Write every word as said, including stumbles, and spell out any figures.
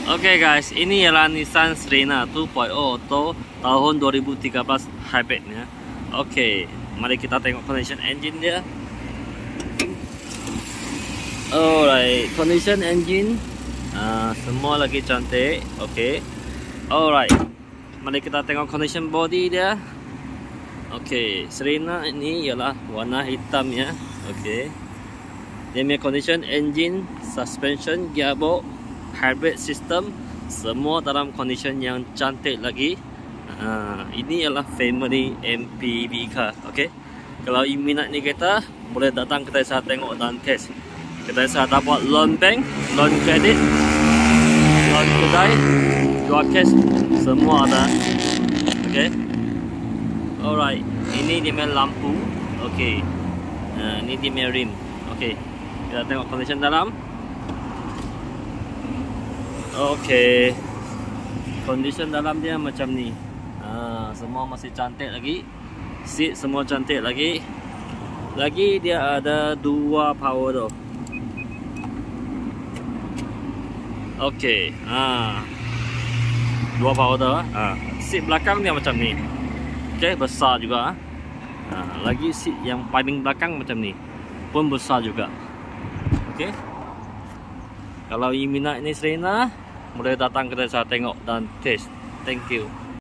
Oke okay guys, ini ialah Nissan Serena dua titik nol Auto tahun dua ribu tiga belas hybrid ya. Oke, okay, mari kita tengok condition engine dia. Alright, condition engine uh, semua lagi cantik. Oke, okay. Alright, mari kita tengok condition body dia. Oke, okay, Serena ini ialah warna hitam ya. Oke, okay. Dia punya condition engine, suspension, gearbox, hybrid system, semua dalam condition yang cantik lagi. Uh, ini ialah family M P V car. Okay. Kalau you minat ni kereta, boleh datang kedai saya tengok dan test. Kedai saya dapat loan bank, loan credit, loan kedai, jual cash, semua ada. Okay. Alright, ini dia punya lampu. Okay. Uh, ini dia punya rim. Okay. Kita tengok condition dalam. Okey, condition dalam dia macam ni. Ha, semua masih cantik lagi. Seat semua cantik lagi. Lagi dia ada dua power door. Okey, ha, dua power door. Ha, seat belakang dia macam ni. Okey, besar juga. Ha, lagi seat yang paling belakang macam ni, pun besar juga. Okey. Kalau you minat ini Serena, boleh datang kedai saya tengok dan test. Thank you.